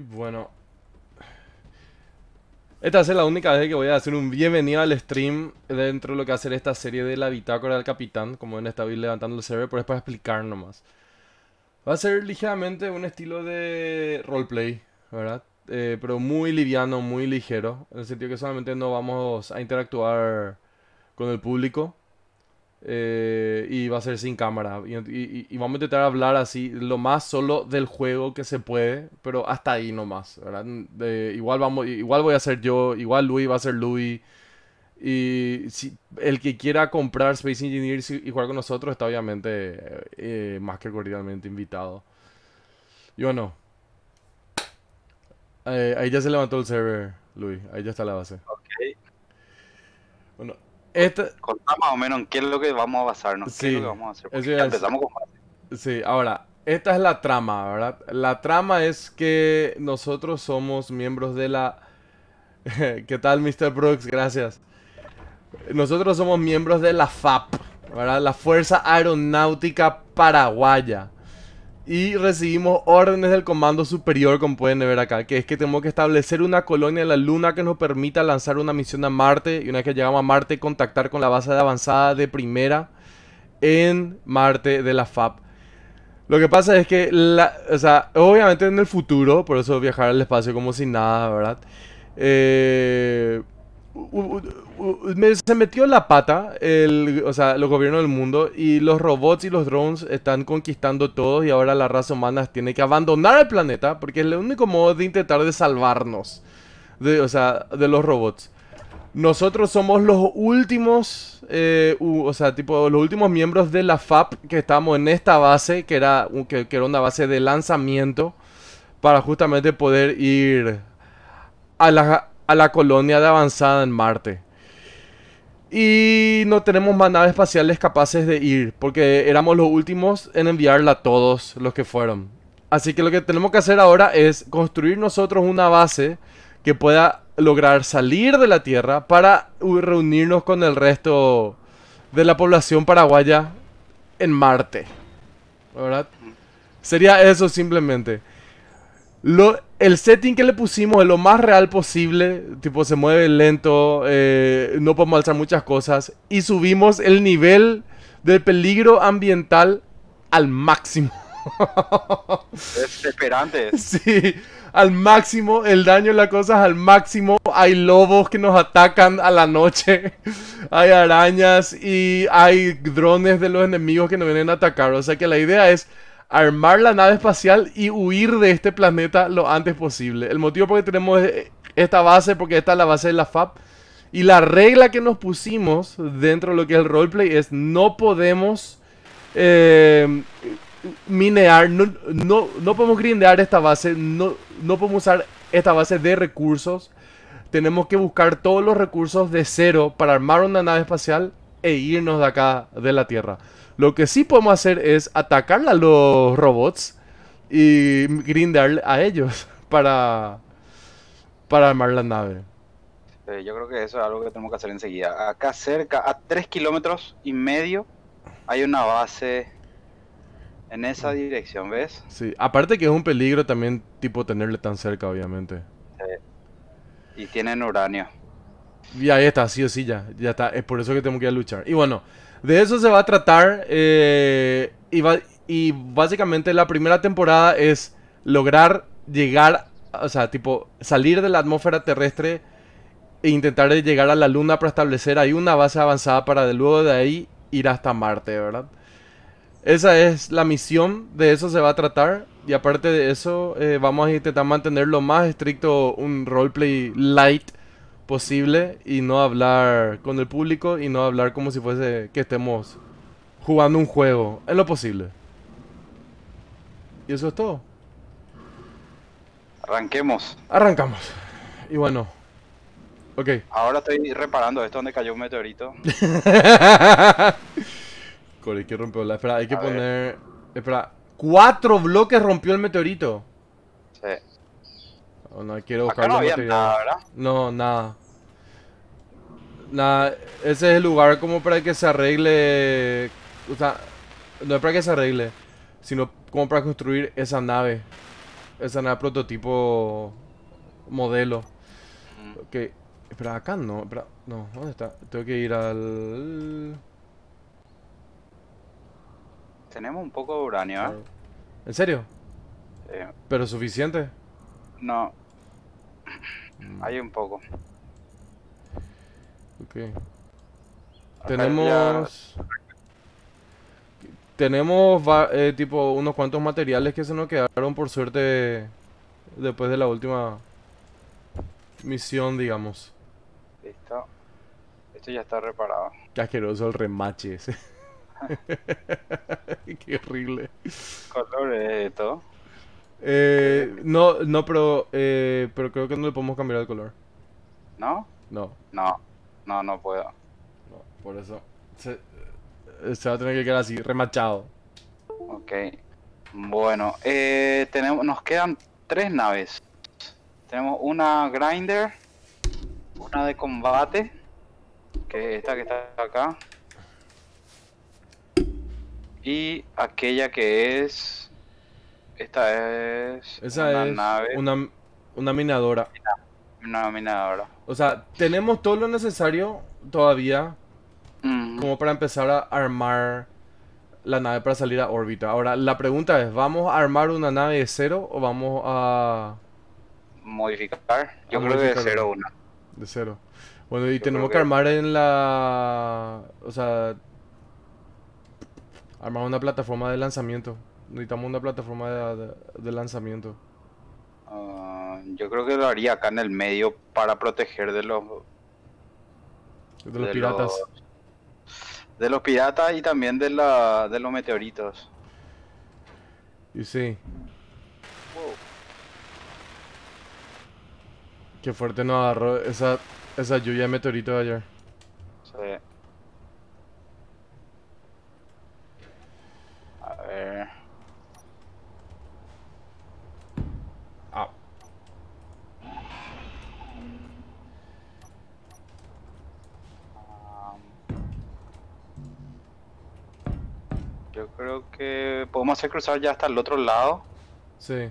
Bueno, esta va a ser la única vez que voy a hacer un bienvenido al stream dentro de lo que va a ser esta serie de la bitácora del capitán, como ven está levantando el server, pero es para explicar nomás. Va a ser ligeramente un estilo de roleplay, ¿verdad? Pero muy liviano, muy ligero, en el sentido que solamente no vamos a interactuar con el público. Y va a ser sin cámara. Y vamos a intentar hablar así lo más solo del juego que se puede, pero hasta ahí nomás, ¿verdad? Igual voy a ser yo, igual Luis va a ser Luis. Y si el que quiera comprar Space Engineers y jugar con nosotros está obviamente más que cordialmente invitado. Y bueno, ahí ya se levantó el server, Luis. Ahí ya está la base. Ok. Bueno, esta... Contá más o menos en qué es lo que vamos a basarnos, qué es lo que Sí, vamos a hacer, eso porque iba ya a decir. empezamos con base. Sí, ahora, esta es la trama, ¿verdad? La trama es que nosotros somos miembros de la... ¿Qué tal, Mr. Brooks? Gracias. Nosotros somos miembros de la FAP, ¿verdad? La Fuerza Aeronáutica Paraguaya. Y recibimos órdenes del Comando Superior, como pueden ver acá, que es que tenemos que establecer una colonia en la Luna que nos permita lanzar una misión a Marte. Y una vez que llegamos a Marte, contactar con la base de avanzada de primera en Marte de la FAP. Lo que pasa es que, o sea, obviamente en el futuro, por eso viajar al espacio como si nada, ¿verdad? Eh, se metió la pata, o sea, los gobiernos del mundo y los robots y los drones están conquistando todos y ahora la raza humana tiene que abandonar el planeta porque es el único modo de intentar de salvarnos, o sea, de los robots. Nosotros somos los últimos, o sea, tipo, los últimos miembros de la FAP que estamos en esta base, que era una base de lanzamiento, para justamente poder ir a la colonia de avanzada en Marte. Y no tenemos más naves espaciales capaces de ir, porque éramos los últimos en enviarla a todos los que fueron. Así que lo que tenemos que hacer ahora es construir nosotros una base que pueda lograr salir de la Tierra para reunirnos con el resto de la población paraguaya en Marte. ¿Verdad? Sería eso simplemente. El setting que le pusimos es lo más real posible. Tipo, se mueve lento. No podemos alzar muchas cosas. Y subimos el nivel de peligro ambiental al máximo. Desesperantes. Sí, al máximo. El daño en la cosa es al máximo. Hay lobos que nos atacan a la noche. Hay arañas y hay drones de los enemigos que nos vienen a atacar. O sea que la idea es armar la nave espacial y huir de este planeta lo antes posible. El motivo por el que tenemos esta base, porque esta es la base de la FAP. Y la regla que nos pusimos dentro de lo que es el roleplay es no podemos minear, no podemos grindear esta base, no podemos usar esta base de recursos. Tenemos que buscar todos los recursos de cero para armar una nave espacial e irnos de acá, de la Tierra. Lo que sí podemos hacer es atacar a los robots y grindear a ellos para armar la nave. Yo creo que eso es algo que tenemos que hacer enseguida. Acá cerca, a 3,5 kilómetros, hay una base en esa dirección, ¿ves? Sí, aparte que es un peligro también, tipo, tenerle tan cerca, obviamente. Y tienen uranio. Y ahí está, sí o sí, ya está. Es por eso que tenemos que ir a luchar. Y bueno, de eso se va a tratar. Y básicamente la primera temporada es lograr llegar, o sea, tipo, salir de la atmósfera terrestre e intentar llegar a la luna para establecer ahí una base avanzada para luego de ahí ir hasta Marte, ¿verdad? Esa es la misión, de eso se va a tratar. Y aparte de eso, vamos a intentar mantener lo más estricto un roleplay light posible y no hablar con el público y no hablar como si fuese que estemos jugando un juego, en lo posible. Y eso es todo. Arranquemos. Arrancamos. Y bueno, ok. Ahora estoy reparando esto donde cayó un meteorito. Corey, que rompió la... Espera, hay que A ver, poner... Espera, 4 bloques rompió el meteorito. sí. Oh, no, quiero Acá buscar no los había materiales. nada, ¿verdad? No, nada. Nada, ese es el lugar como para que se arregle. O sea, no es para que se arregle, sino como para construir esa nave. esa nave prototipo modelo. Mm, Ok. Espera, acá no. Espera, no, ¿dónde está? Tengo que ir al... Tenemos un poco de uranio, ¿eh? ¿En serio? Eh, ¿Pero suficiente? no, Mm, hay un poco. ok. Acá ya... Tenemos... tipo unos cuantos materiales que se nos quedaron por suerte después de la última misión, digamos. Listo. Esto ya está reparado. Qué asqueroso el remache ese. Qué horrible. Color es esto. No, no, pero creo que no le podemos cambiar el color. ¿No? No, No, no, no puedo. no, por eso. Se, se va a tener que quedar así, remachado. Ok. Bueno, nos quedan tres naves. Tenemos una grinder, una de combate, que es esta que está acá, y aquella que es... Esta es Esa una es nave, una minadora. una minadora. O sea, tenemos todo lo necesario todavía Mm, como para empezar a armar la nave para salir a órbita. Ahora, la pregunta es, ¿vamos a armar una nave de cero o vamos modificar. a Yo creo que de modificar una? 0 a 1. De cero. Bueno, y Yo creo tenemos que que armar en la... O sea, armar una plataforma de lanzamiento. Necesitamos una plataforma de lanzamiento. yo creo que lo haría acá en el medio para proteger De los de los piratas. de los piratas y también de los meteoritos. Y sí, Wow. qué fuerte nos agarró esa lluvia de meteoritos ayer. Sí. A ver. Ah, am, yo creo que podemos hacer cruzar ya hasta el otro lado. sí.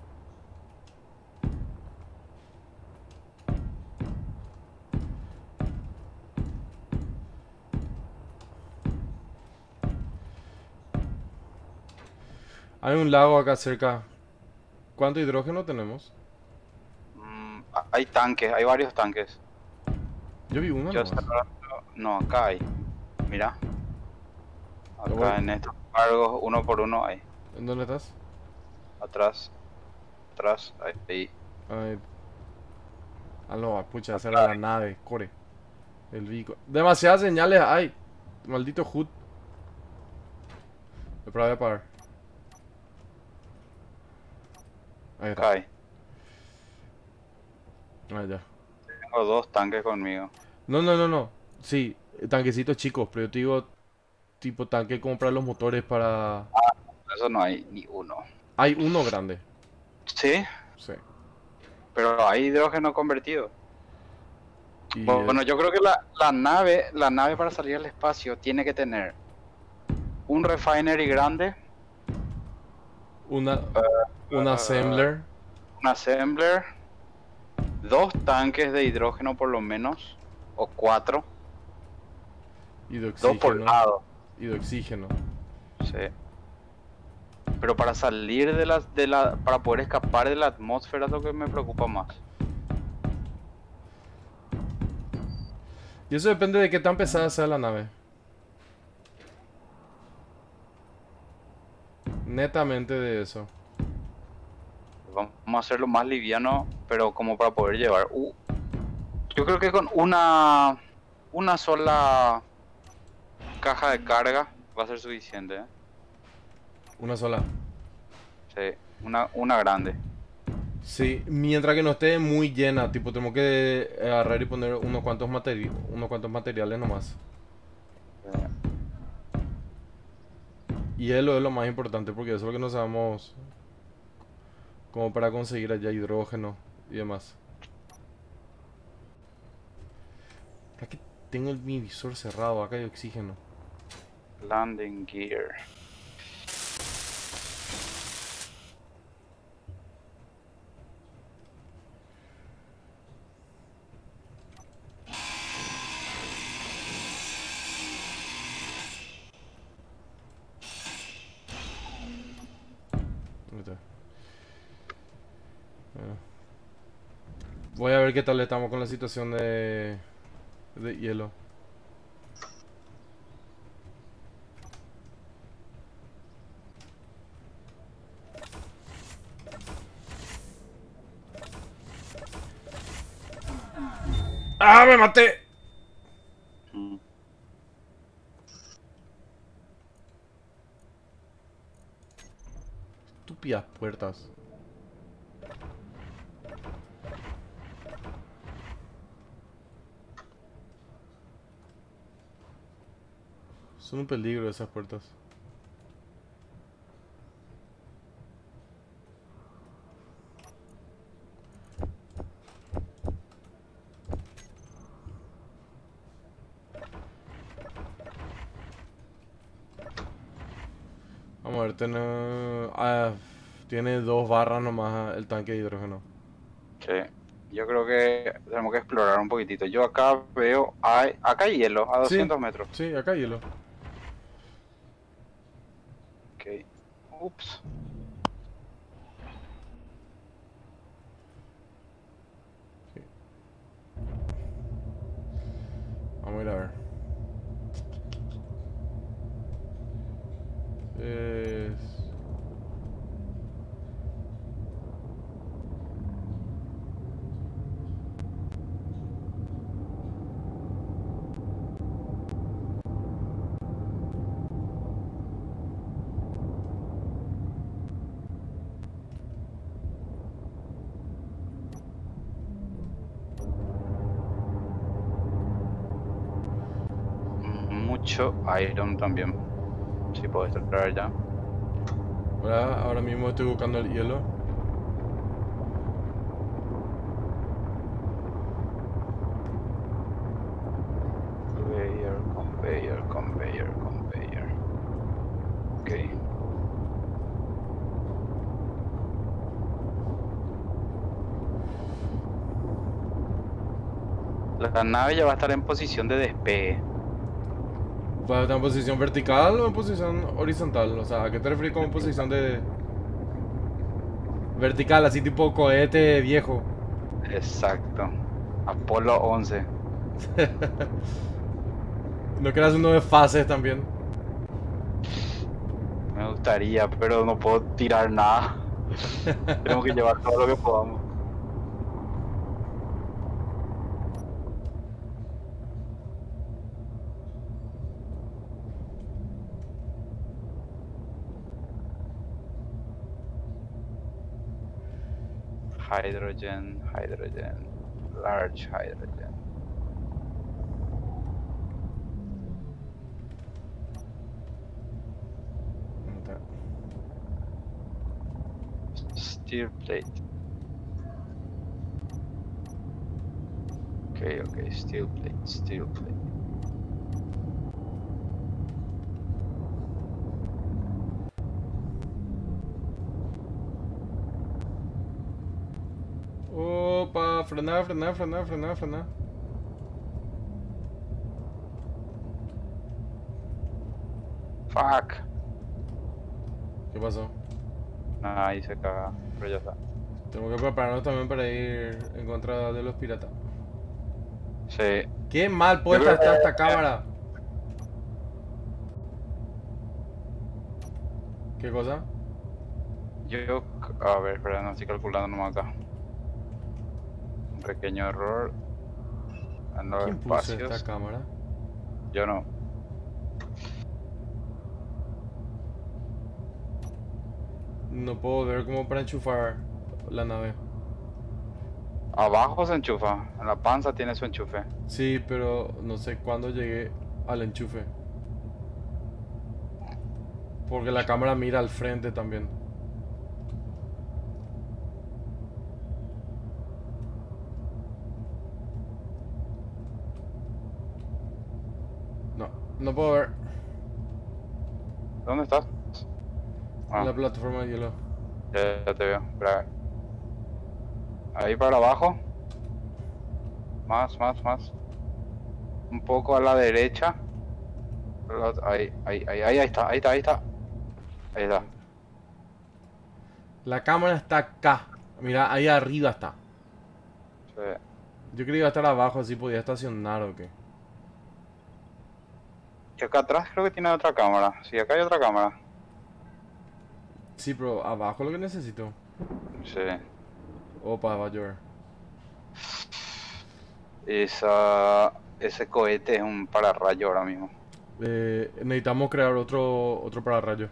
Hay un lago acá cerca. ¿Cuánto hidrógeno tenemos? Hay tanques, hay varios tanques. Yo vi uno Yo nomás. cerrando- No, acá hay. Mira, Lo voy- acá en estos cargos, uno por uno hay. ¿En dónde estás? Atrás, atrás, ahí. Ay, ah, no, pucha, esa era la nave, core. El bico. Demasiadas señales hay. Maldito HUD. Espera, voy a apagar. Ahí está. Acá hay. Ah, ya. Tengo dos tanques conmigo. No, no, no, no. Sí, tanquecitos chicos, pero yo te digo, tipo tanque como para los motores para... Eso no hay ni uno. Hay uno grande. Sí, Sí. pero hay hidrógeno convertido. Y Bueno, yo creo que la nave para salir al espacio tiene que tener un refinery grande, una, un uh, assembler un assembler, dos tanques de hidrógeno por lo menos, o cuatro, y de dos por oxígeno. lado. Y de oxígeno. Sí. Pero para salir para poder escapar de la atmósfera es lo que me preocupa más. Y eso depende de qué tan pesada sea la nave. Netamente de eso. Vamos a hacerlo más liviano, pero como para poder llevar. Yo creo que con una sola caja de carga va a ser suficiente, ¿eh? Una sola. Sí, una grande. Sí, mientras que no esté muy llena, tipo, tenemos que agarrar y poner unos cuantos materiales nomás. Eh, Y es lo más importante, porque eso es lo que no sabemos como para conseguir allá hidrógeno y demás. Aquí tengo mi visor cerrado, acá hay oxígeno. Landing gear. está. Bueno. Voy a ver qué tal estamos con la situación de hielo. ¡Ah, me maté! Mm. Estúpidas puertas. Son un peligro esas puertas. Vamos a ver, tiene 2 barras nomás el tanque de hidrógeno. Sí. Yo creo que tenemos que explorar un poquitito. Yo acá veo, acá hay hielo, a Sí, 200 metros. sí, acá hielo. Ok. Ups. Vamos a ir a ver. Es... Mucho iron también. Si puedes traer ya. Ahora mismo estoy buscando el hielo. Conveyor. Ok. La nave ya va a estar en posición de despegue. ¿Va a estar en posición vertical o en posición horizontal? O sea, ¿a qué te refieres con posición de... vertical, así tipo cohete viejo? Exacto. Apolo 11. ¿No quieras uno de fases también? Me gustaría, pero no puedo tirar nada. Tenemos que llevar todo lo que podamos. Hydrogen, large hydrogen. Steel plate. Ok, steel plate. Opa, frená. Fuck. ¿Qué pasó? Ah, ahí se caga, pero ya está. Tengo que prepararnos también para ir en contra de los piratas. Sí. Qué mal Yo puesta creo está esta cámara. ¿Qué cosa? A ver, espera, no estoy calculando nomás acá. Un pequeño error en los ¿Quién puso espacios. esta cámara? Yo no. No puedo ver cómo para enchufar la nave. Abajo se enchufa, en la panza tiene su enchufe. Sí, pero no sé cuándo llegué al enchufe. Porque la cámara mira al frente también. No, no puedo ver. ¿Dónde estás? En la plataforma de hielo. Ya te veo. Espera. Ahí para abajo. Más. Un poco a la derecha. Ahí está. Ahí está. La cámara está acá. Mira, ahí arriba está. Sí. Yo creía que iba a estar abajo, así podía estacionar o qué. Y acá atrás creo que tiene otra cámara. Sí, acá hay otra cámara. Sí, pero abajo lo que necesito. Sí. Opa, va a llover. Ese cohete es un pararrayo ahora mismo. Necesitamos crear otro pararrayo.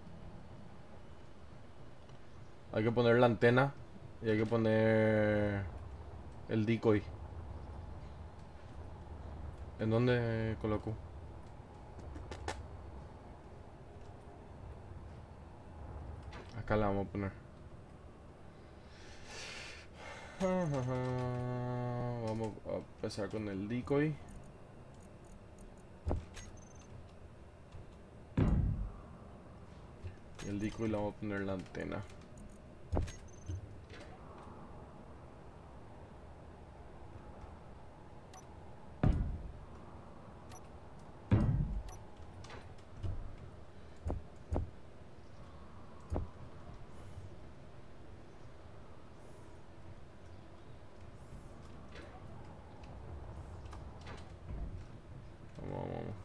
Hay que poner la antena y hay que poner el decoy. ¿En dónde coloco? Acá la vamos a poner. Vamos a empezar con el decoy. Y el decoy le vamos a poner la antena. Vamos.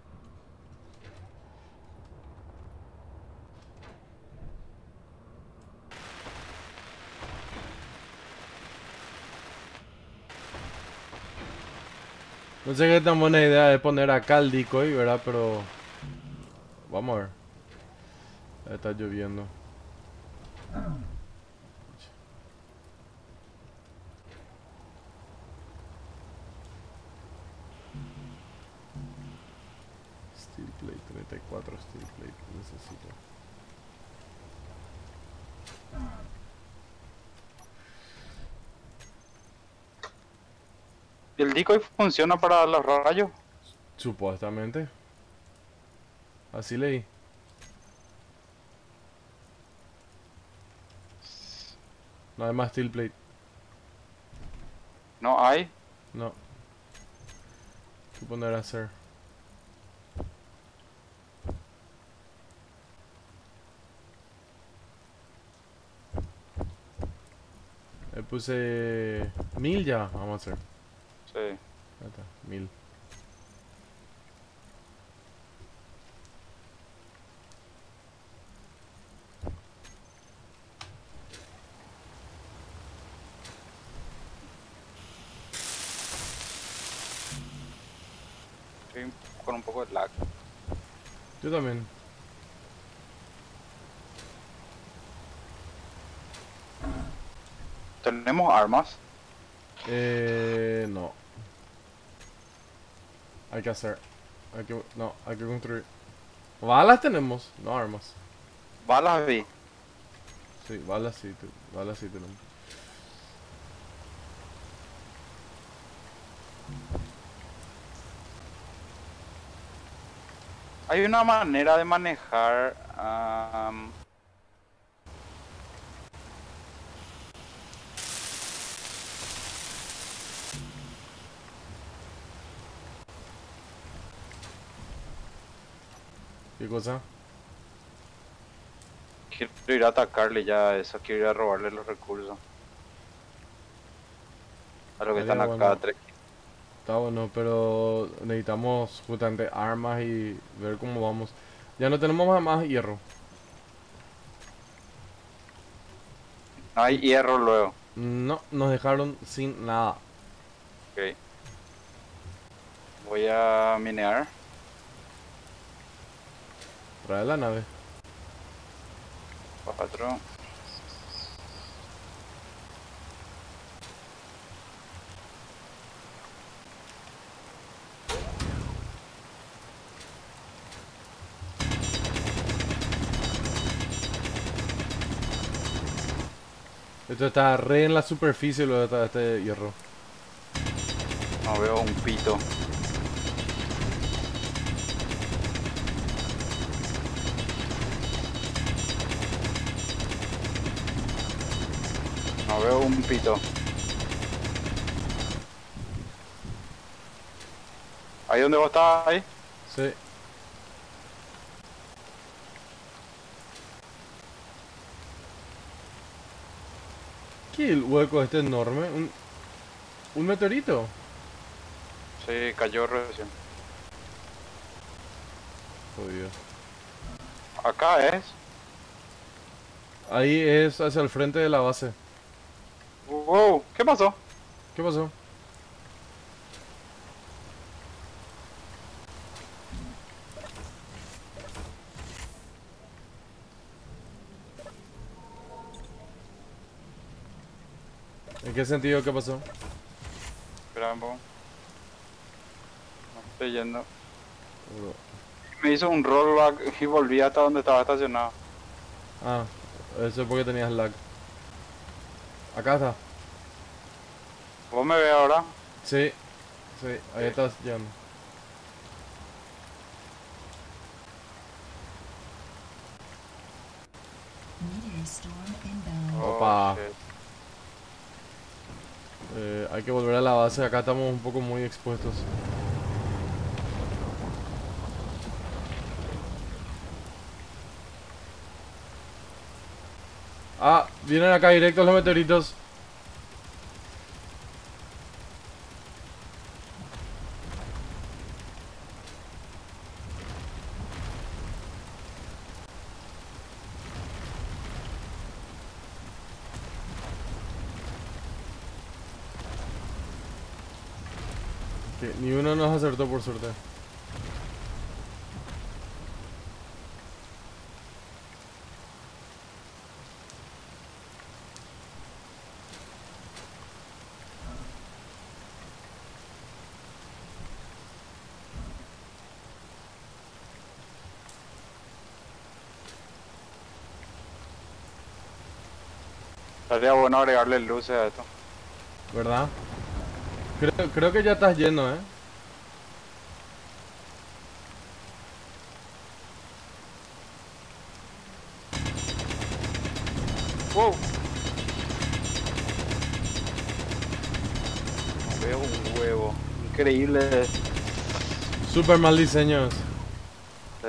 No sé qué tan buena idea es poner acá el decoy, ¿verdad? Pero vamos a ver. Está lloviendo. Steel plate, 34 steel plate necesito. ¿Y el decoy funciona para los rayos? Supuestamente. Así leí. No hay más steel plate. No hay. No. ¿Qué poner a hacer? Le puse 1000 ya. Vamos a hacer. Sí. Ahí está, 1000. Estoy con un poco de lag. Yo también. ¿Tenemos armas? No. Hay que hacer. No, hay que construir. Balas tenemos, no armas. Balas vi. Sí, balas sí tenemos. Hay una manera de manejar... ¿Qué cosa? quiero ir a atacarle ya a eso, quiero ir a robarle los recursos. A los que Estaría están acá. bueno. Está bueno, pero necesitamos justamente armas y ver cómo vamos. Ya no tenemos más hierro. No hay hierro luego. No, nos dejaron sin nada. Ok. Voy a minear. Trae la nave. 4. Esto está re en la superficie lo de este hierro. No veo un pito. No veo un pito. ¿Ahí donde vos estás? Ahí. Sí. ¿Qué el hueco este enorme? ¿Un meteorito? Sí, cayó recién. Jodido. Acá es. Ahí es hacia el frente de la base. Wow, ¿qué pasó? ¿Qué pasó? ¿En qué sentido qué pasó? Espera un poco. No estoy yendo. Bro. Me hizo un rollback y volví hasta donde estaba estacionado. Ah, eso es porque tenías lag. Acá está. ¿Vos me ves ahora? Sí, sí, ahí Sí. estás llegando. Meteor storm inbound. Opa. shit. Hay que volver a la base, acá estamos un poco muy expuestos. Ah, vienen acá directos los meteoritos. Que ni uno nos acertó por suerte. Estaría bueno agregarle luces a esto. ¿Verdad? Creo que ya estás lleno, ¿eh? Wow. Veo un huevo. Increíble. Super mal diseños. Sí.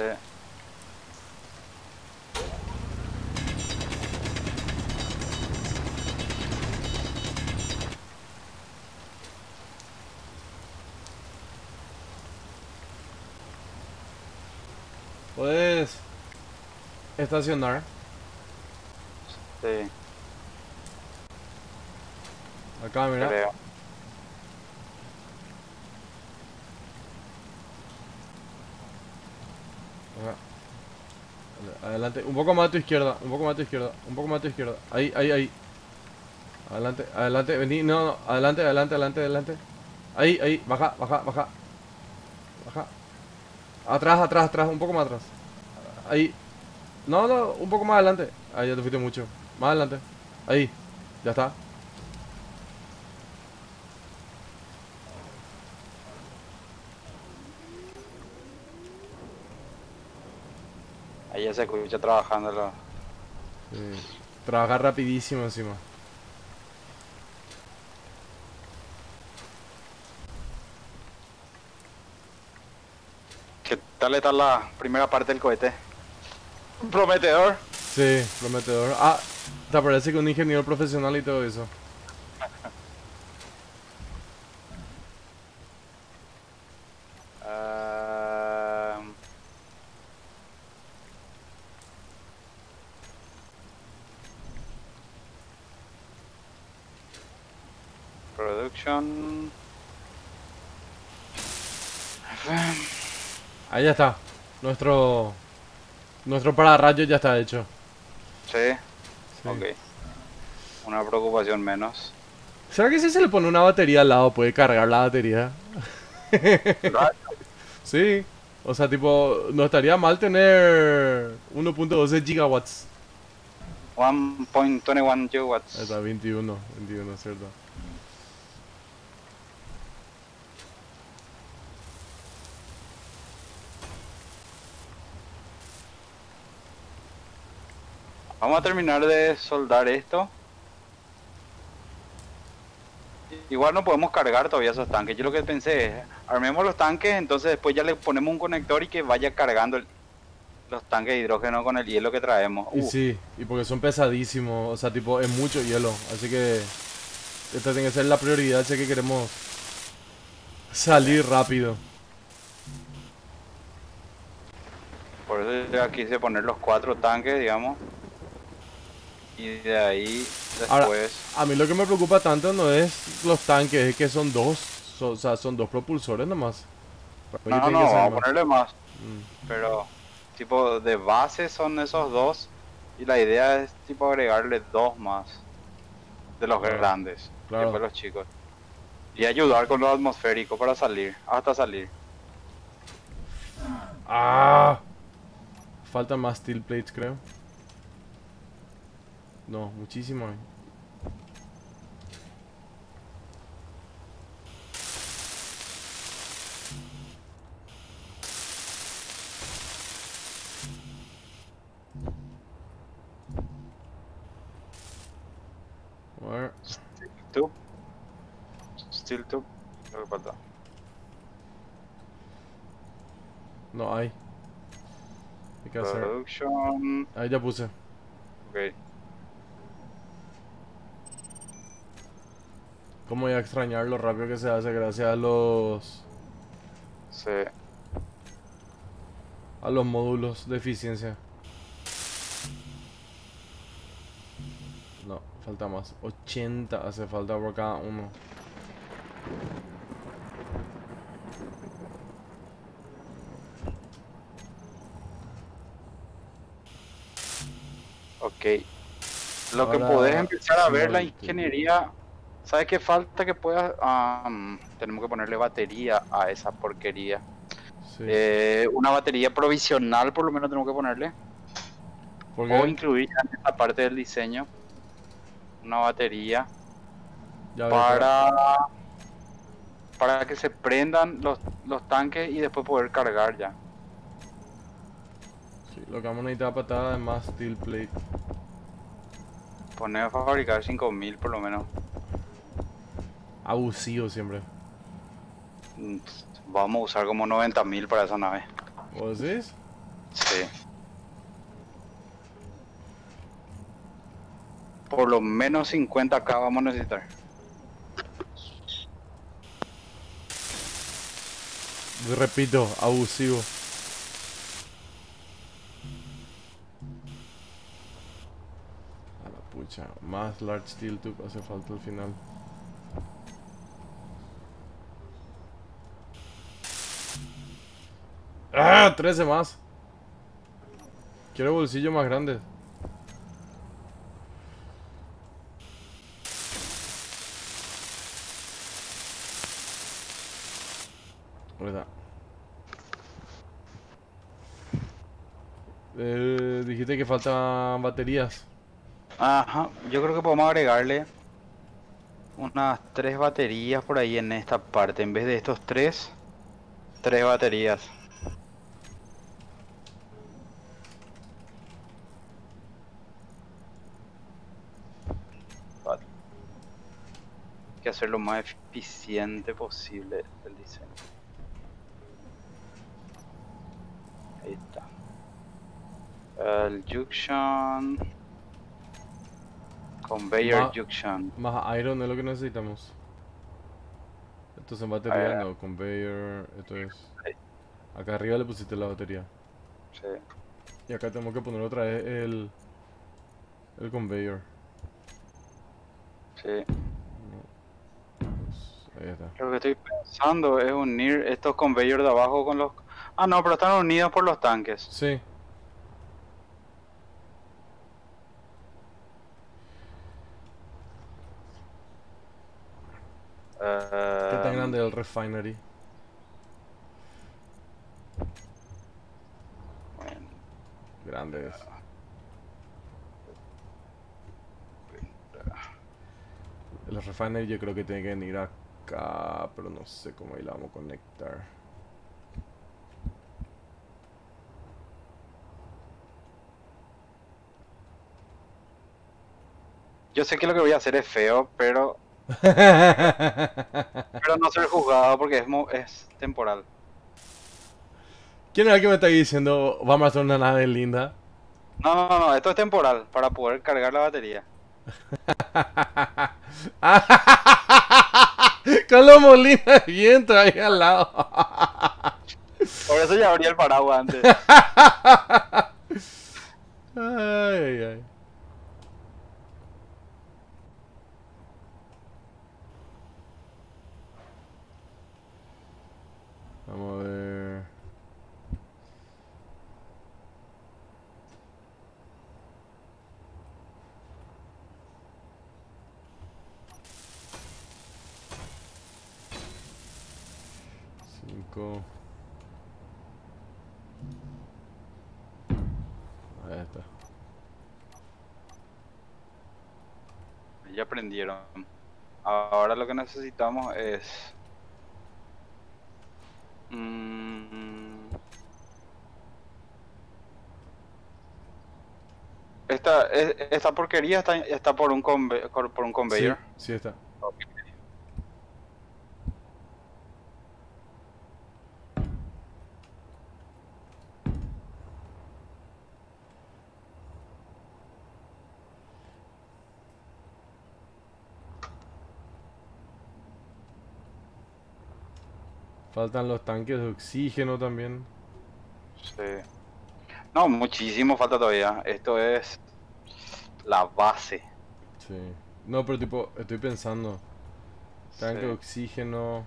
Puedes estacionar. Sí, Acá, mira. creo. Acá. Adelante, un poco más a tu izquierda, un poco más a tu izquierda, un poco más a tu izquierda. Ahí, ahí, ahí. Adelante, adelante, vení, no, no, adelante, adelante, adelante, adelante. Ahí, ahí, baja, baja, baja. Baja. Atrás, atrás, atrás, un poco más atrás. Ahí. No, no, un poco más adelante. Ahí ya te fuiste mucho. Más adelante. Ahí. Ya está. Ahí ya se escucha trabajando. Sí. Trabajar rapidísimo encima. ¿Qué tal está la primera parte del cohete? Prometedor. Sí, prometedor. Ah, te parece que un ingeniero profesional y todo eso. Ah, production. Ahí ya está. Nuestro pararrayos ya está hecho. Sí, Sí. ok. Una preocupación menos. ¿Será que si se le pone una batería al lado puede cargar la batería? Sí. O sea, tipo, no estaría mal tener 1.12 gigawatts. 1.21 Ahí gigawatts. está, 21, ¿cierto? Vamos a terminar de soldar esto. Igual no podemos cargar todavía esos tanques. Yo lo que pensé es, armemos los tanques, entonces después ya le ponemos un conector y que vaya cargando los tanques de hidrógeno con el hielo que traemos. Y sí, y porque son pesadísimos, o sea, tipo, es mucho hielo. Así que esta tiene que ser la prioridad si es que queremos salir rápido. Por eso ya quise poner los 4 tanques, digamos. Y de ahí Ahora, después... a mí lo que me preocupa tanto no es los tanques, es que son dos, o sea, son dos propulsores nomás. Oye, No, tiene no, que ser vamos a más. ponerle más. Mm, Pero, tipo, de base son esos dos. Y la idea es, tipo, agregarle 2 más. De los Claro, grandes. Y claro. después los chicos. Y ayudar con lo atmosférico para salir. Hasta salir. ¡Ah! Faltan más steel plates, creo. No, muchísimo. A ver. ¿Tú? Still tú. Lo que falta. No hay. Hay que hacer. Production. Ahí ya puse. Ok. ¿Cómo voy a extrañar lo rápido que se hace gracias a los Sí. módulos de eficiencia? No, falta más. 80 hace falta por cada uno. Ok. Lo que Ahora, podés empezar a ver la small ingeniería. ¿Sabes qué falta que puedas? Tenemos que ponerle batería a esa porquería. sí. Una batería provisional por lo menos tenemos que ponerle. ¿Por O qué? incluir en esta parte del diseño una batería Ya veo, espera. para que se prendan los tanques y después poder cargar ya. Sí, lo que vamos a necesitar patada es más steel plate. Poner a fabricar 5000 por lo menos. Abusivo siempre. Mm, Vamos a usar como 90.000 para esa nave. ¿Vos decís? Sí. Por lo menos 50k vamos a necesitar. Repito, abusivo. A la pucha, más large steel tube hace falta al final. ¡Ah! 13 más. Quiero bolsillo más grande. ¿Verdad? Dijiste que faltan baterías. Ajá, yo creo que podemos agregarle unas 3 baterías por ahí en esta parte. En vez de estos 3 baterías. Vale. Hay que hacer lo más eficiente posible el diseño. Ahí está. El junction. Conveyor junction. Más iron es lo que necesitamos. Esto es en batería, no, conveyor, esto es... Ahí. Acá arriba le pusiste la batería. Sí. Y acá tenemos que poner otra vez el conveyor. Sí. Pues, ahí está. Lo que estoy pensando es unir estos conveyors de abajo con los... Ah, no, pero están unidos por los tanques. Sí. ¿Qué tan grande es el refinery? Bueno, Grande es. El refinery yo creo que tiene que venir acá, pero no sé cómo ahí la vamos a conectar. yo sé que lo que voy a hacer es feo, pero no ser juzgado porque es temporal. ¿Quién era el que me está diciendo vamos a hacer una nave linda? No, no, no, esto es temporal, para poder cargar la batería. Con los molinos de viento ahí al lado. Por eso ya abrí el paraguas antes. Ay, ay, ay. Vamos a ver. Cinco. Ahí está. Ya aprendieron. Ahora lo que necesitamos es... esta porquería está por un, por un Sí, conveyor. sí está. Ok. Faltan los tanques de oxígeno también. Sí. No, muchísimo falta todavía. Esto es la base. Sí. No, pero tipo, estoy pensando. Tanque de Sí. oxígeno.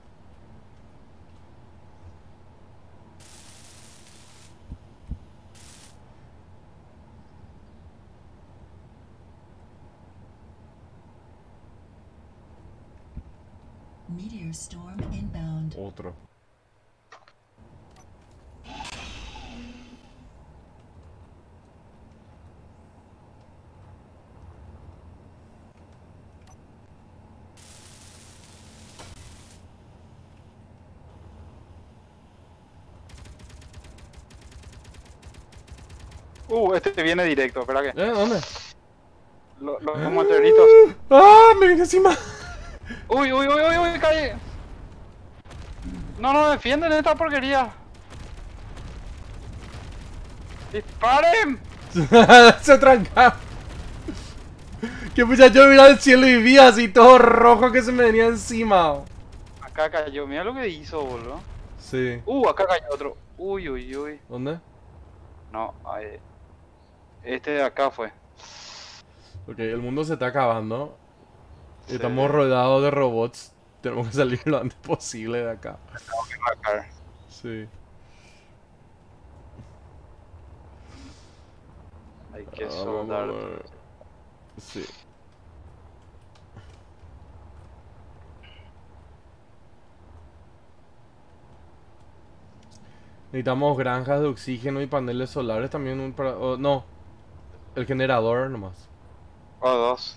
Meteor storm inbound. Otro. Este viene directo, espera que... ¿Dónde? Los meteoritos. ¡Ah! Me vine encima. Uy, uy, uy, uy, uy, caí. No, no, defienden esta porquería. ¡Disparen! Se tranca. Que pucha, yo miraba el cielo y vi así todo rojo que se me venía encima. Acá cayó, mira lo que hizo, boludo. Sí. Acá cayó otro. Uy, uy, uy. ¿Dónde? No, ahí. Este de acá fue. Ok, el mundo se está acabando. Sí. Estamos rodeados de robots. Tenemos que salir lo antes posible de acá. Acá. Sí. Hay que Vamos a soldar. ver. Sí. Necesitamos granjas de oxígeno y paneles solares también para... no, el generador nomás. O2.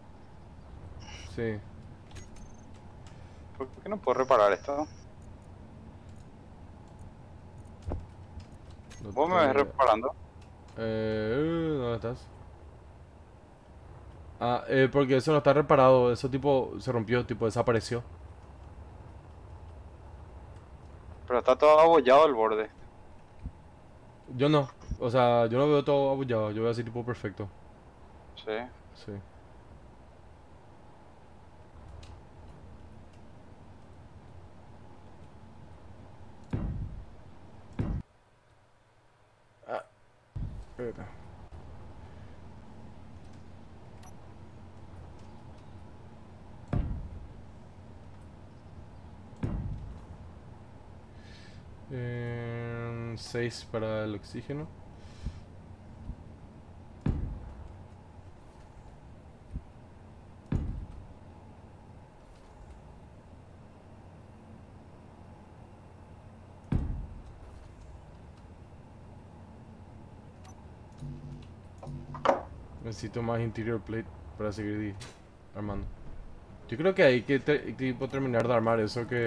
Sí. ¿Por qué no puedo reparar esto? No ¿Vos me ves te- reparando? ¿Dónde estás? Ah, porque eso no está reparado. Eso tipo se rompió, tipo desapareció. Pero está todo abollado el borde. Yo no. O sea, yo no veo todo apoyado. Yo veo así tipo perfecto. Sí. Sí. Ah, espera. Seis para el oxígeno. Necesito más interior plate para seguir armando. Yo creo que hay que tipo terminar de armar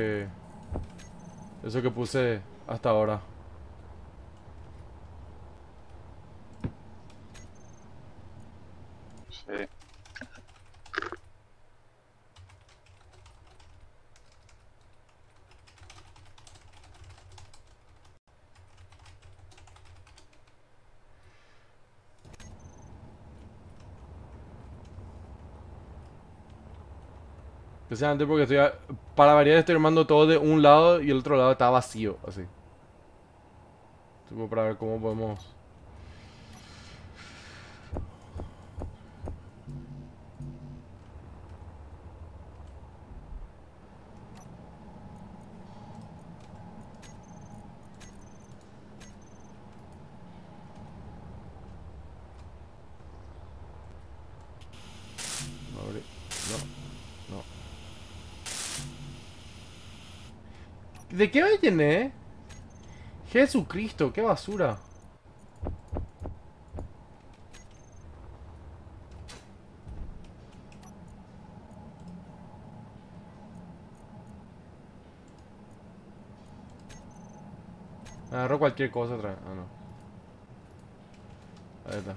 eso que puse hasta ahora. Sí. Especialmente porque para variar estoy armando todo de un lado y el otro lado está vacío, así. Tipo, para ver cómo podemos... abrir. No, no. ¿De qué me llené? Jesucristo, qué basura. Agarro cualquier cosa otra vez. Ah, no. Ahí está.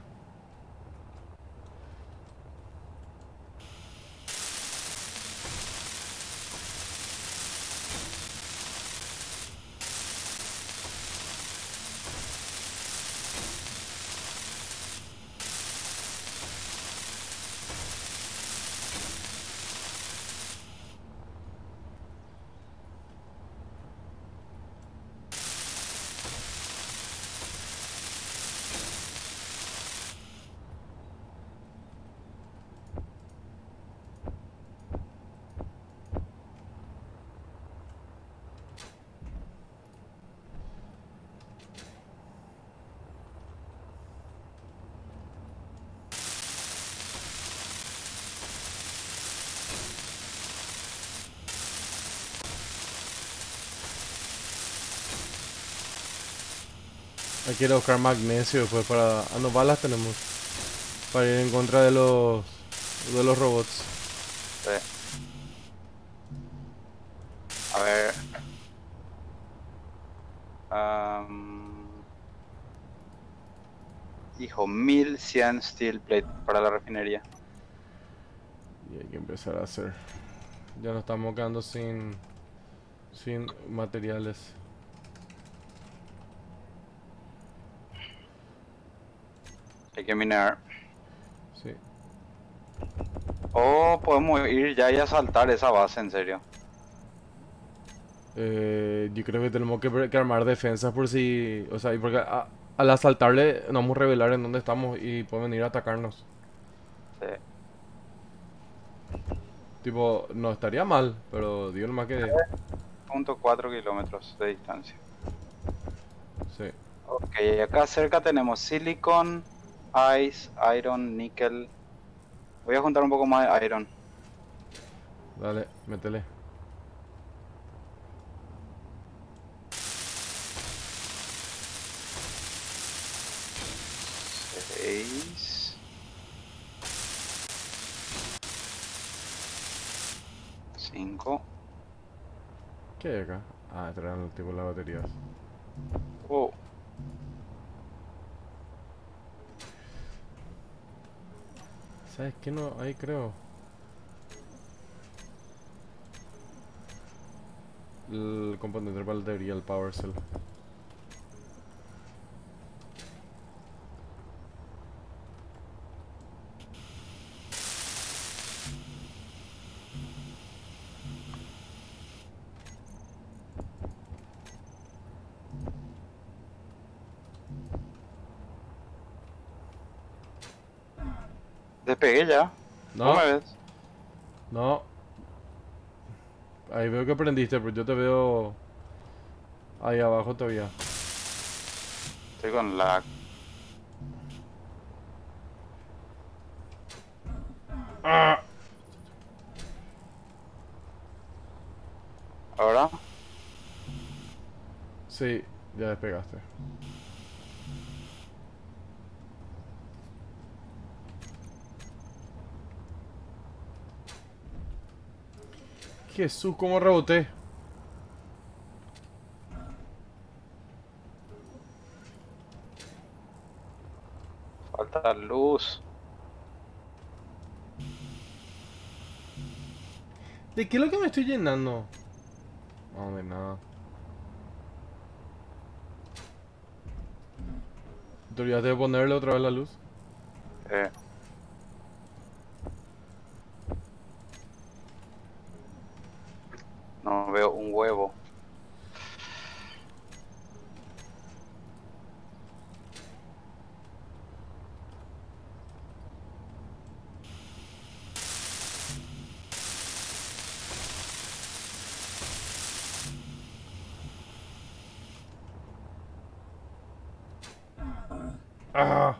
Hay que ir a buscar magnesio después para... Ah, no, balas tenemos. Para ir en contra de los robots. Sí. A ver. Hijo, 1100 steel plate para la refinería. Y hay que empezar a hacer. Ya nos estamos quedando sin materiales. Hay que minar. Sí. O podemos ir ya y asaltar esa base, en serio. Yo creo que tenemos que armar defensas por si... O sea, y porque al asaltarle nos vamos a revelar en dónde estamos y pueden venir a atacarnos. Sí. Tipo, no estaría mal, pero digo nomás que... 0.4 kilómetros de distancia. Sí. Ok, acá cerca tenemos silicon, ice, iron, níquel. Voy a juntar un poco más de iron. Dale, métele. Seis. 5. ¿Qué hay acá? Ah, traen tipo las baterías. Oh, ¿Sabes qué? No, ahí creo. El componente para la batería, el power cell. despegué ya. ¿Cómo No, me ves? no. Ahí veo que prendiste, pero yo te veo ahí abajo todavía. Estoy con lag. ¡Ah! Ahora. Sí, ya despegaste. Jesús, cómo reboté. Falta luz. ¿De qué es lo que me estoy llenando? No, de nada. ¿Te olvidaste de ponerle otra vez la luz? Eh, Ah.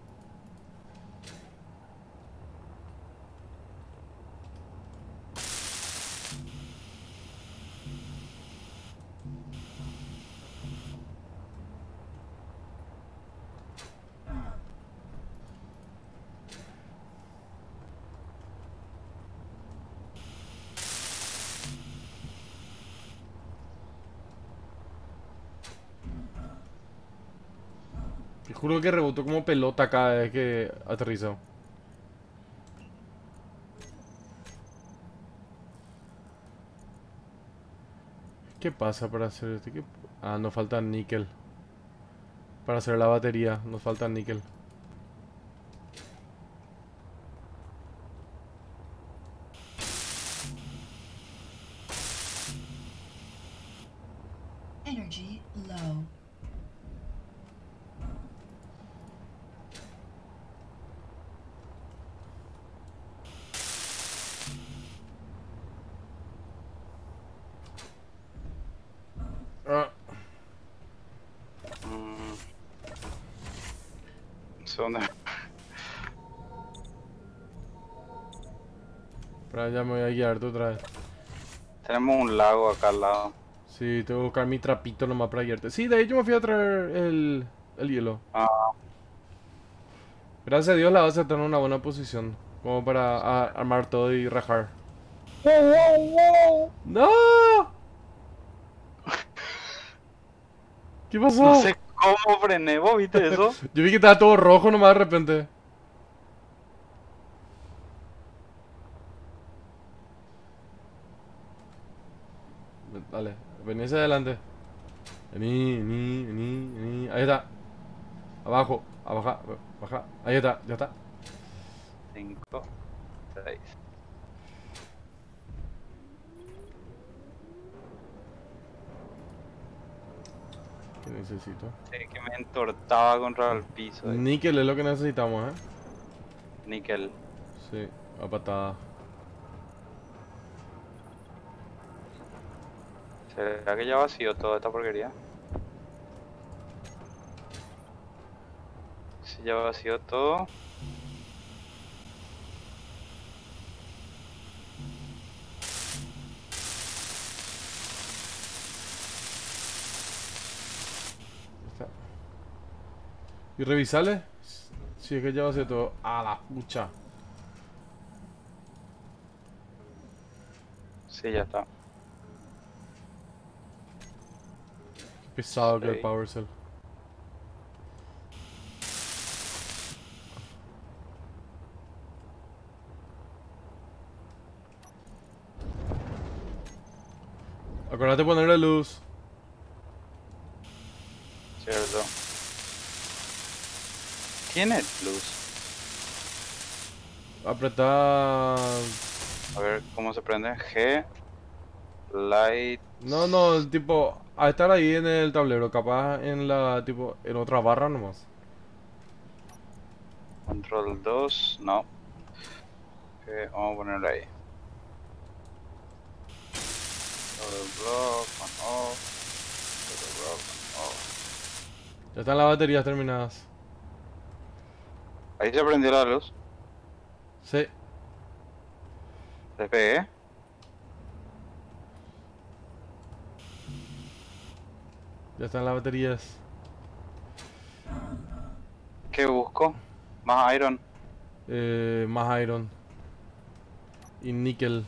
Te juro que rebotó como pelota cada vez que aterrizó. ¿Qué pasa para hacer este? Ah, nos falta níquel. Para hacer la batería, nos falta níquel. Energy low. Ah, Mm, no sé dónde. para ya me voy a guiarte otra vez. Tenemos un lago acá al lado. Sí, tengo que buscar mi trapito nomás para guiarte. Sí, de ahí yo me fui a traer el hielo. Ah, Gracias a Dios la base está en una buena posición. Como para armar todo y rajar. ¡No! ¿Qué pasó? no sé cómo frené, ¿vos viste eso? Yo vi que estaba todo rojo nomás de repente. Dale, vení hacia adelante. Vení. Ahí está. Abajo, abajo, baja. Ahí está, ya está. 5, 6. ¿Qué necesito? Sí, que me entortaba contra el piso. Níquel es lo que necesitamos, Níquel. Sí, a patada. ¿Será que ya vació toda esta porquería? Si ya vació todo. Ya está. ¿Y revisale? Si es que ya va a ser todo. A la pucha. Sí, ya está. Qué pesado que el Sí. Power Cell. Acordate de ponerle luz. Cierto. ¿Tiene luz? Apretá. A ver cómo se prende. G. Light. No, el tipo. A estar ahí en el tablero, capaz en la. Tipo. En otra barra nomás. Control 2. No. Ok, vamos a ponerlo ahí. Double block, on off. Double block, on off. Ya están las baterías terminadas. Ahí se prendió la luz. Sí. Despegué. Ya están las baterías. ¿Qué busco? Más iron. Más iron. Y níquel.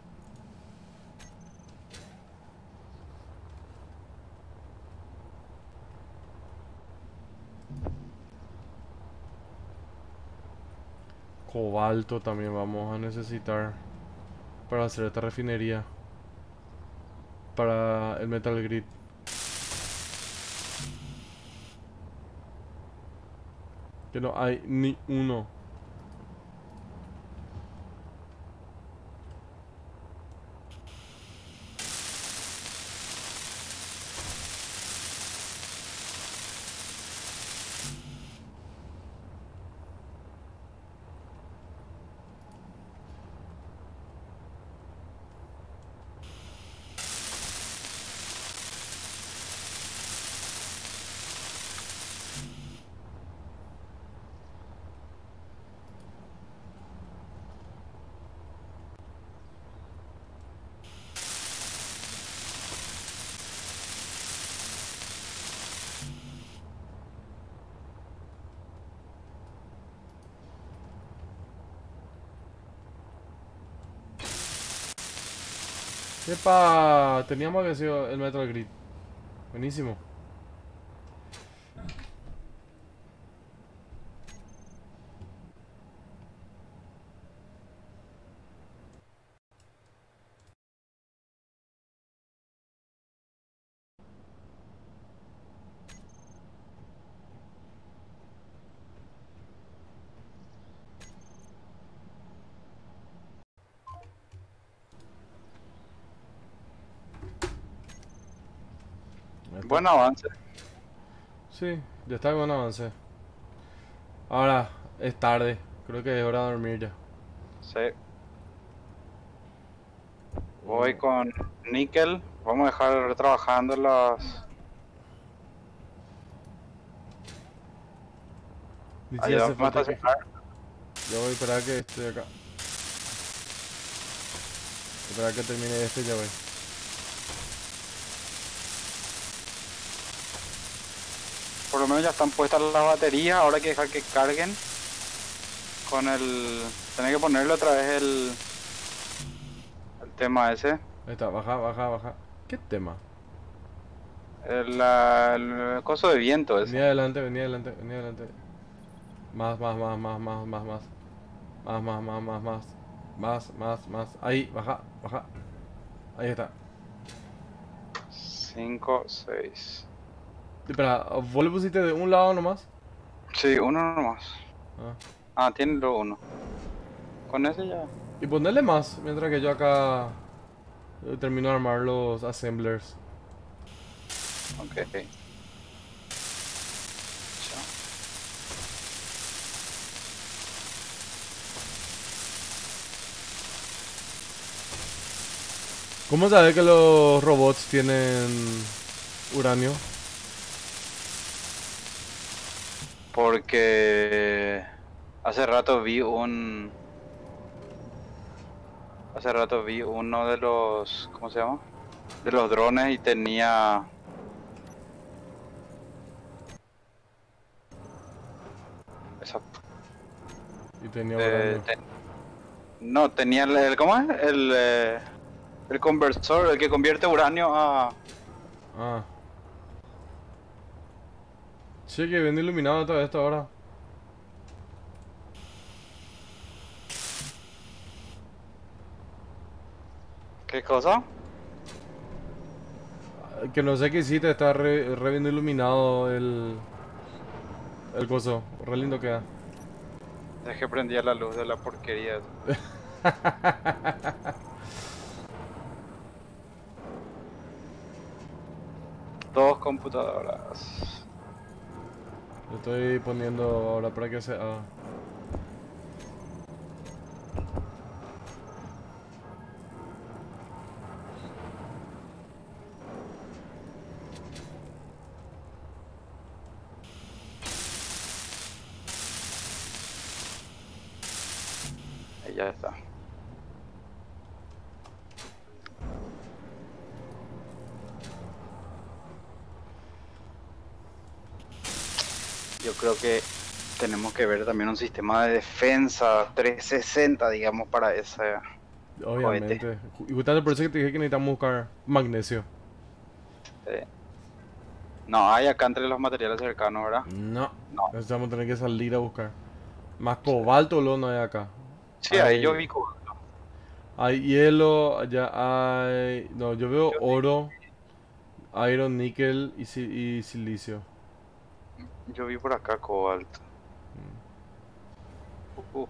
Cobalto también vamos a necesitar. Para hacer esta refinería. Para el Metal Grid. Que no hay ni uno. Epa, teníamos que sido el Metal Grid. Buenísimo. Epa. Buen avance. Sí, ya está con avance. Ahora, es tarde. Creo que es hora de dormir ya. Sí. Voy con níquel. Vamos a dejar trabajando las... Dice, ya hace Ayúdame a falta que... estacionar. Ya voy a esperar que esté acá. Esperar que termine este y ya voy. Por lo menos ya están puestas las baterías. Ahora hay que dejar que carguen. Con el... Tenés que ponerle otra vez el tema ese. Ahí está, baja, baja, baja. ¿Qué tema? El coso de viento ese. Venía adelante, venía adelante, venía adelante. Más, más, más, más, más, más, más. Más, más, más, más, más. Más, más, más. Ahí, baja, baja. Ahí está. 5, 6. Espera, ¿vos le pusiste de un lado nomás? Sí, uno nomás. Ah. Ah, tiene luego uno. Con ese ya. Y ponerle más, mientras que yo acá termino de armar los assemblers. Ok. Ya. ¿Cómo sabes que los robots tienen uranio? Porque hace rato vi un... Hace rato vi uno de los... ¿Cómo se llama? De los drones y tenía... Esa, Y tenía uranio. no, tenía ¿cómo es? El conversor, el que convierte uranio a... Ah. Sí, que bien iluminado todo esto ahora. ¿Qué cosa? Que no sé qué hiciste, está re bien iluminado el coso. Re lindo queda. Es que prendía la luz de la porquería. Dos computadoras. Lo estoy poniendo ahora para que se haga. Ahí ya está. Yo creo que tenemos que ver también un sistema de defensa 360, digamos, para ese Obviamente. cohete. Y justamente por eso que te dije que necesitamos buscar magnesio. No, hay acá entre los materiales cercanos, ¿verdad? No. No. Entonces vamos a tener que salir a buscar. Más cobalto lo no hay acá. Sí, ahí yo Hay, vi cobalto. hay hielo, allá hay... No, yo veo oro, iron, níquel y silicio. Yo vi por acá cobalto. Uh,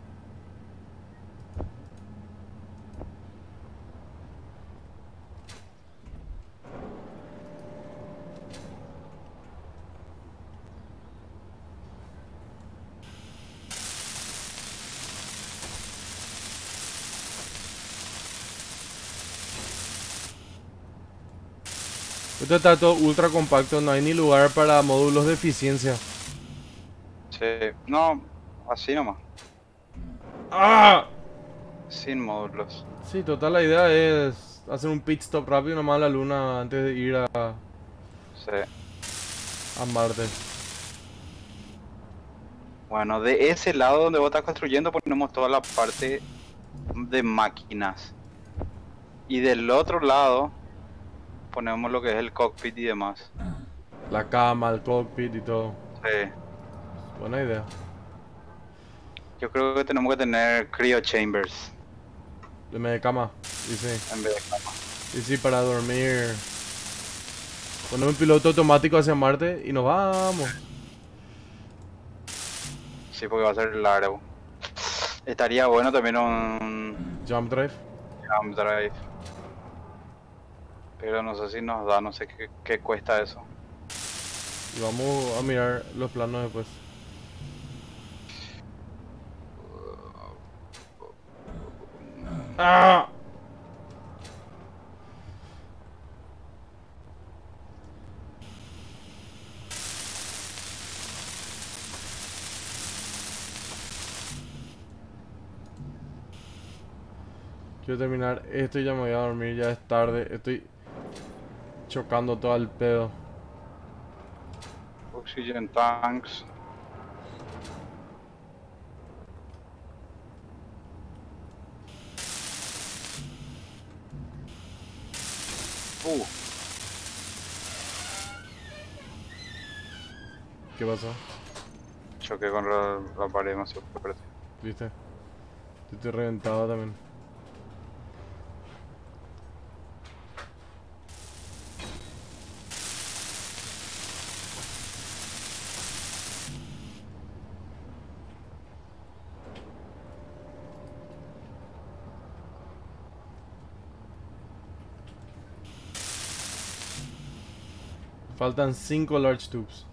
Esto está todo ultra compacto, no hay ni lugar para módulos de eficiencia. sí, no, así nomás. ¡Ah! Sin módulos. Sí, total, la idea es hacer un pit stop rápido nomás a la luna antes de ir Sí. a Marte. Bueno, de ese lado donde vos estás construyendo ponemos toda la parte de máquinas. Y del otro lado ponemos lo que es el cockpit y demás. La cama, el cockpit y todo. Sí. Buena idea. Yo creo que tenemos que tener cryo chambers De cama. Y sí. en vez de cama. Y sí, para dormir. Ponemos un piloto automático hacia Marte y nos vamos. Sí, porque va a ser largo. Estaría bueno también un Jump drive. jump drive. Pero no sé si nos da, no sé qué cuesta eso. Y vamos a mirar los planos después. ¡Ah! Quiero terminar esto y ya me voy a dormir, ya es tarde. Estoy chocando todo el pedo. Oxygen tanks. Uh, ¿Qué pasó? choqué con la pared demasiado fuerte. ¿Viste? Estoy reventado también. Faltan 5 large tubes.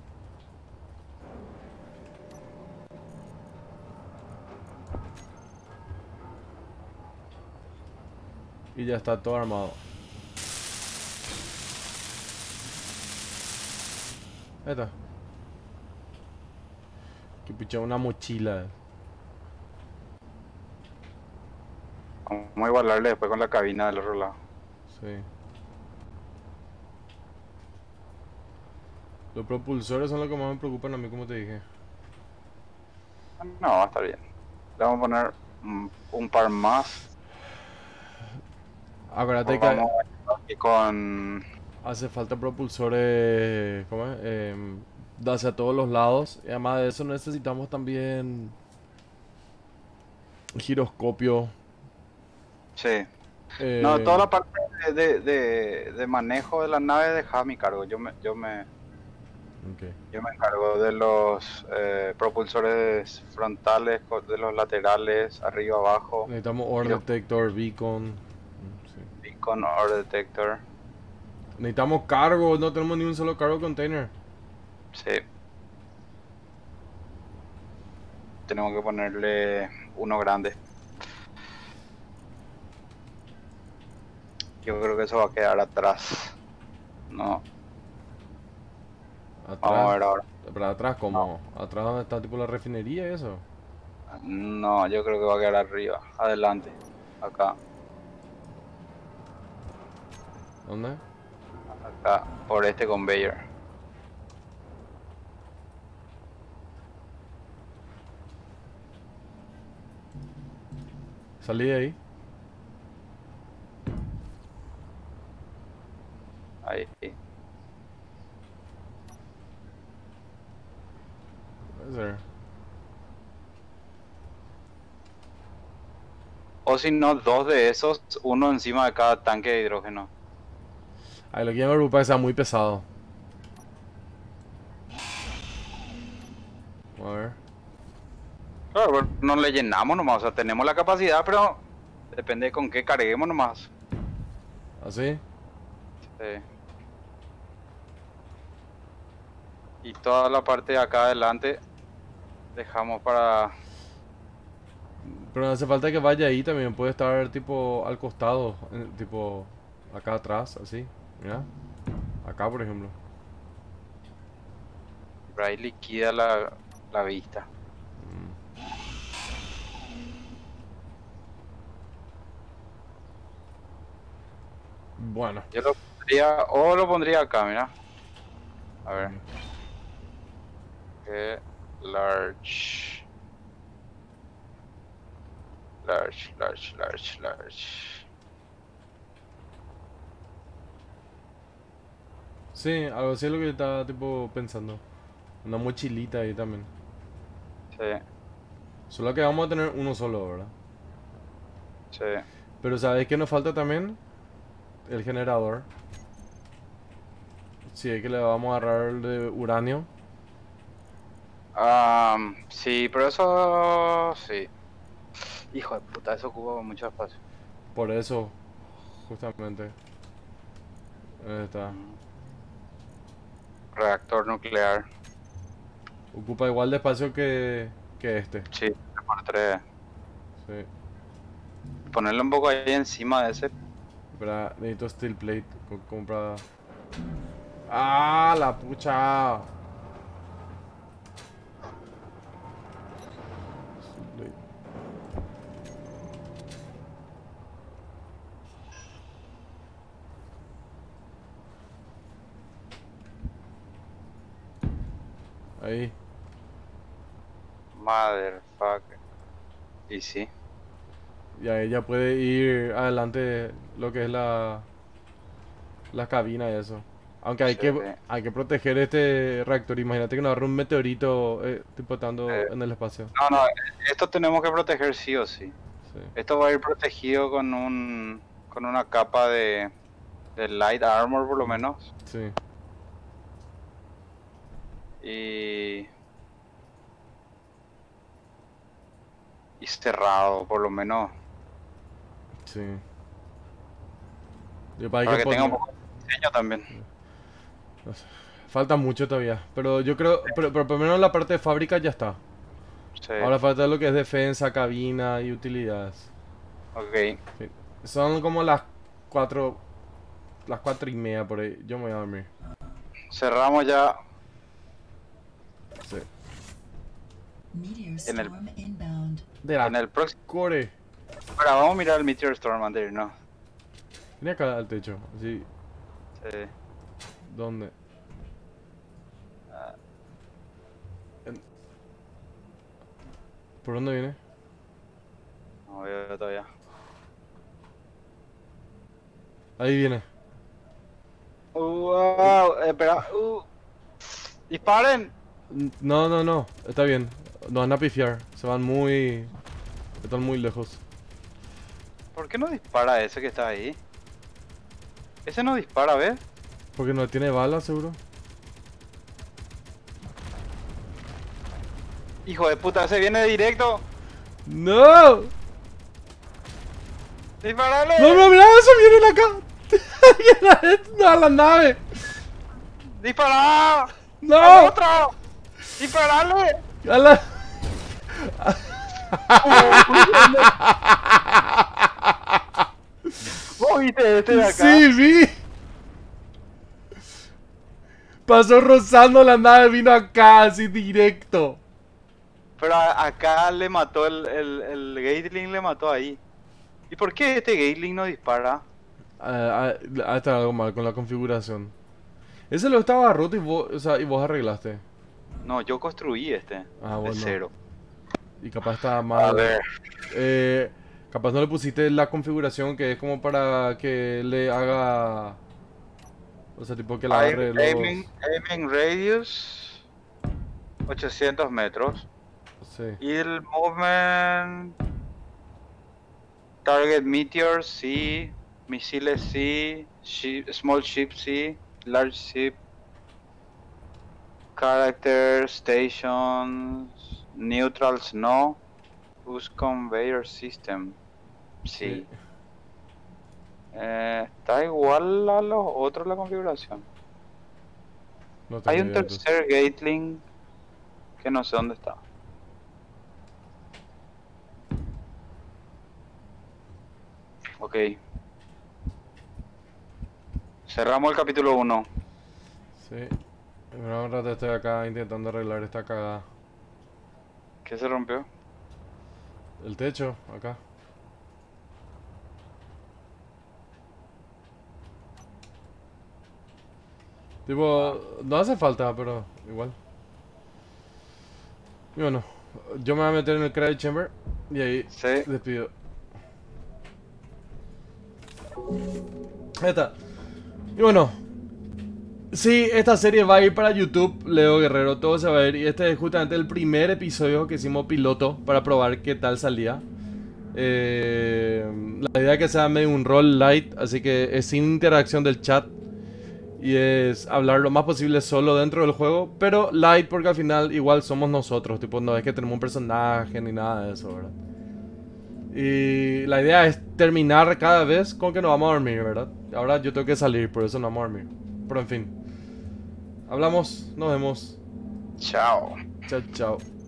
Y ya está todo armado. Ahí está. Que pucha, una mochila. Vamos a igualarle después con la cabina del otro lado. Sí. Los propulsores son los que más me preocupan a mí, como te dije. No, va a estar bien. Le vamos a poner un par más. Acuérdate Pues que vamos aquí con... hace falta propulsores, ¿cómo es? Hacia todos los lados. Y además de eso necesitamos también giroscopio. Sí. No, Eh, toda la parte de manejo de la nave deja a mi cargo. ok. Yo me encargo de los propulsores frontales, de los laterales, arriba, abajo, Necesitamos ore giro- detector, beacon. Sí. beacon, ore detector. Necesitamos cargo, no tenemos ni un solo cargo container. Sí. Tenemos que ponerle uno grande. Yo creo que eso va a quedar atrás. No, vamos a Atrás. ver ahora. Pero atrás, ¿cómo? Atrás donde está tipo la refinería y eso. No, yo creo que va a quedar arriba, adelante, acá, ¿Dónde? acá, por este conveyor. Salí de ahí. Ahí. Puede ser. O si no, dos de esos, uno encima de cada tanque de hidrógeno. Ay, lo que me preocupa es que sea muy pesado. A ver. Claro, pero no le llenamos nomás, o sea, tenemos la capacidad, pero depende de con qué carguemos nomás. ¿Así? Sí. Y toda la parte de acá adelante dejamos para... Pero no hace falta que vaya ahí también. Puede estar tipo al costado. Tipo acá atrás, así. Mira. Acá, por ejemplo. Por ahí liquida la vista. Bueno. Yo lo pondría, o lo pondría acá, mira. A ver. Que large. Large. Sí, algo así es lo que estaba tipo pensando. Una mochilita ahí también. Sí, Solo que vamos a tener uno solo, ¿verdad? sí. Pero ¿sabes qué nos falta también? El generador. Si es que le vamos a agarrar el de uranio. Sí, pero eso sí. Hijo de puta, eso ocupa mucho espacio. Por eso, justamente. Ahí está. Mm. Reactor nuclear. Ocupa igual de espacio que este. Sí, por 3. Sí. Ponerle un poco ahí encima de ese. Espera, necesito steel plate. Compra. ¡Ah, la pucha! Steel plate. Ahí. Motherfucker. Y sí. Y ahí ya puede ir adelante lo que es la cabina y eso. Aunque Sí. hay que proteger este reactor. Imagínate que nos agarre un meteorito tipo estando Eh, en el espacio. no, no, esto tenemos que proteger sí o sí. Sí, Esto va a ir protegido con una capa de light armor por lo menos. sí, Y, y cerrado por lo menos. sí. Y para Para que que tenga un poner... poco de diseño también. no sé, falta mucho todavía. Pero yo creo... Pero por lo menos la parte de fábrica ya está. Sí, Ahora falta lo que es defensa, cabina y utilidades. ok. Sí. Son como las 4... Las 4:30 por ahí. Yo me voy a dormir. Cerramos ya Sí. Meteor en el, storm inbound. De la en el próximo. core. Ahora vamos a mirar el Meteor Storm antes de irnos. Viene acá al techo. Así. Sí. ¿Dónde? En- ¿Por dónde viene? No veo todavía. Ahí viene. Wow, espera. Disparen. No, no, no. Está bien. No van a pifiar. Se van muy... Están muy lejos. ¿Por qué no dispara ese que está ahí? Ese no dispara, ¿ves? Porque no tiene balas, seguro. Hijo de puta, ese viene directo. ¡No! ¡Disparale! ¡No, no, mira! ¡Eso vienen acá! ¡No, a la nave! ¡Dispara! ¡Al ¡No! otro! ¡Disparale! ¡A la... ¿Vos viste este de acá? ¡Sí, vi! Pasó rozando la nave, vino acá, así directo. Pero acá le mató el Gatling, le mató ahí. ¿Y por qué este Gatling no dispara? Está algo mal con la configuración. Ese lo estaba roto y vos, o sea, y vos arreglaste. No, yo construí este. Ah, De bueno. cero. Y capaz estaba mal. A ver. Capaz no le pusiste la configuración que es como para que le haga... O sea, tipo que le agarre Aiming radius 800 metros. Sí. Y el movement target meteor sí, misiles sí, small ship sí, large ship, character stations, neutrals no, bus conveyor system sí. Sí. Está igual a los otros la configuración. No tengo Hay un idea, entonces. tercer Gatling que no sé dónde está. Ok. Cerramos el capítulo 1. Sí. Pero un rato estoy acá intentando arreglar esta cagada. ¿Qué se rompió? El techo, acá. Tipo, no hace falta, pero igual. Y bueno, yo me voy a meter en el Credit Chamber y ahí Sí. despido. Ahí está. Y bueno, Sí, esta serie va a ir para YouTube, Leo Guerrero, todo se va a ir. Y este es justamente el primer episodio que hicimos piloto para probar qué tal salía. La idea es que sea medio un rol light, así que es sin interacción del chat. Y es hablar lo más posible solo dentro del juego, pero light porque al final igual somos nosotros, tipo no es que tenemos un personaje ni nada de eso, ¿verdad? Y la idea es terminar cada vez con que nos vamos a dormir, ¿verdad? Ahora yo tengo que salir, por eso no vamos a dormir. Pero en fin, hablamos, nos vemos. Chao. Chao, chao.